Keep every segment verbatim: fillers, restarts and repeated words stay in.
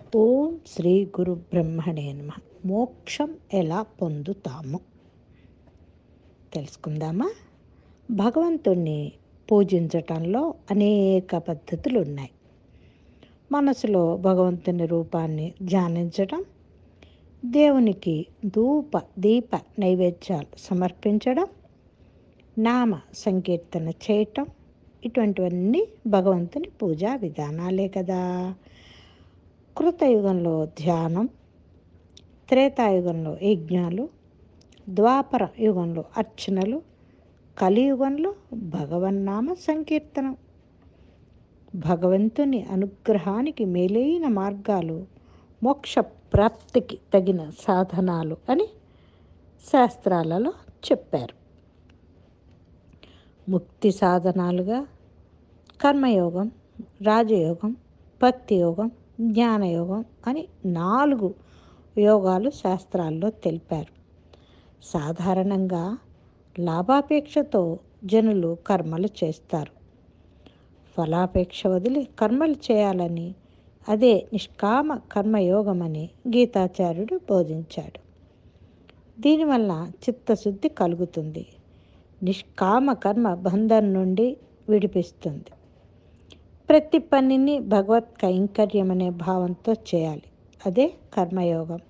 ఓం శ్రీ గురు బ్రహ్మణే నమః. మోక్షం ఎలా పొందుతాము తెలుసుకుందామా? భగవంతుణ్ణి పూజించటంలో అనేక పద్ధతులు ఉన్నాయి. మనసులో భగవంతుని రూపాన్ని ధ్యానించడం, దేవునికి ధూప దీప నైవేద్యాలు సమర్పించడం, నామ సంకీర్తన చేయటం, ఇటువంటివన్నీ భగవంతుని పూజా విధానాలే కదా. కృతయుగంలో ధ్యానం, త్రేతాయుగంలో యజ్ఞాలు, ద్వాపర యుగంలో అర్చనలు, కలియుగంలో భగవన్నామ సంకీర్తనం. భగవంతుని అనుగ్రహానికి మేలైన మార్గాలు, మోక్ష ప్రాప్తికి తగిన సాధనాలు అని శాస్త్రాలలో చెప్పారు. ముక్తి సాధనాలుగా కర్మయోగం, రాజయోగం, భక్తి యోగం, జ్ఞానయోగం అని నాలుగు యోగాలు శాస్త్రాల్లో తెలిపారు. సాధారణంగా లాభాపేక్షతో జనులు కర్మలు చేస్తారు. ఫలాపేక్ష వదిలి కర్మలు చేయాలని, అదే నిష్కామ కర్మయోగమని గీతాచార్యుడు బోధించాడు. దీనివల్ల చిత్తశుద్ధి కలుగుతుంది. నిష్కామ కర్మ బంధం నుండి విడిపిస్తుంది. ప్రతి పనిని భగవత్ కైంకర్యం అనే భావంతో చేయాలి. అదే కర్మయోగం.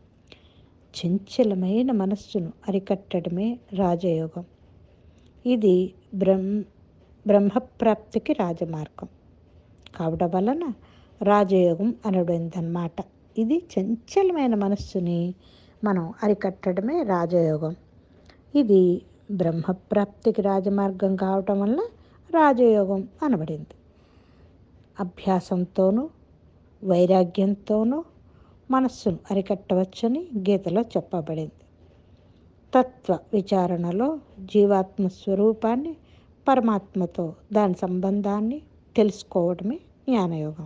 చంచలమైన మనస్సును అరికట్టడమే రాజయోగం. ఇది బ్రహ్మ బ్రహ్మప్రాప్తికి రాజమార్గం కావడం వలన రాజయోగం అనబడిందన్నమాట. ఇది చంచలమైన మనస్సుని మనం అరికట్టడమే రాజయోగం. ఇది బ్రహ్మప్రాప్తికి రాజమార్గం కావటం వల్ల రాజయోగం అనబడింది. అభ్యాసంతోనూ వైరాగ్యంతోనూ మనస్సును అరికట్టవచ్చని గీతలో చెప్పబడింది. తత్వ విచారణలో జీవాత్మ స్వరూపాన్ని, పరమాత్మతో దాని సంబంధాన్ని తెలుసుకోవడమే జ్ఞానయోగం.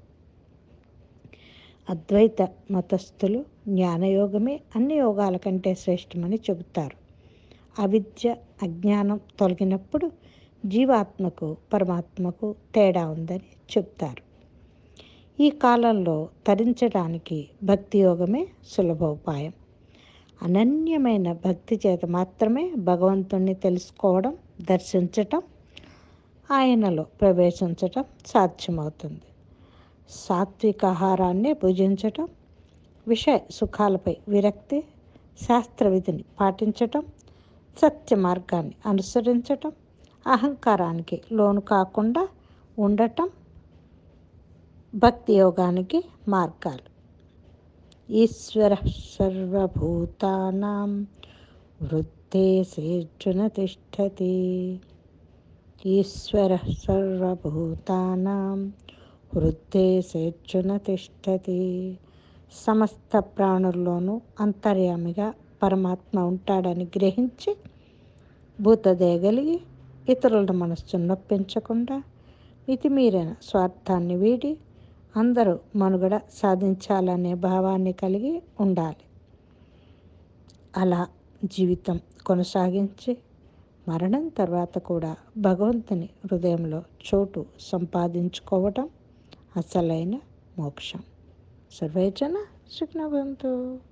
అద్వైత మతస్థులు జ్ఞానయోగమే అన్ని యోగాల కంటే శ్రేష్టమని చెబుతారు. అవిద్య, అజ్ఞానం తొలగినప్పుడు జీవాత్మకు పరమాత్మకు తేడా ఉందని చెప్తారు. ఈ కాలంలో తరించడానికి భక్తి యోగమే సులభోపాయం. అనన్యమైన భక్తి చేత మాత్రమే భగవంతుణ్ణి తెలుసుకోవడం, దర్శించటం, ఆయనలో ప్రవేశించటం సాధ్యమవుతుంది. సాత్విక ఆహారాన్ని భుజించటం, విషయ సుఖాలపై విరక్తి, శాస్త్రవిధిని పాటించటం, సత్య మార్గాన్ని అనుసరించటం, అహంకారానికి లోను కాకుండా ఉండటం భక్తి యోగానికి మార్గాలు. ఈశ్వర సర్వభూతానాం హృద్దేశేర్జున తిష్టతి. ఈశ్వర సర్వభూతానాం హృద్దేశేర్జున తిష్టతి. సమస్త ప్రాణుల్లోనూ అంతర్యామిగా పరమాత్మ ఉంటాడని గ్రహించి భూతదేగలిగి ఇతరుల మనస్సును నొప్పించకుండా మితిమీరిన స్వార్థాన్ని వీడి అందరూ మనుగడ సాధించాలనే భావాన్ని కలిగి ఉండాలి. అలా జీవితం కొనసాగించి మరణం తర్వాత కూడా భగవంతుని హృదయంలో చోటు సంపాదించుకోవటం అసలైన మోక్షం. సర్వేజన సుఖినో భవంతు.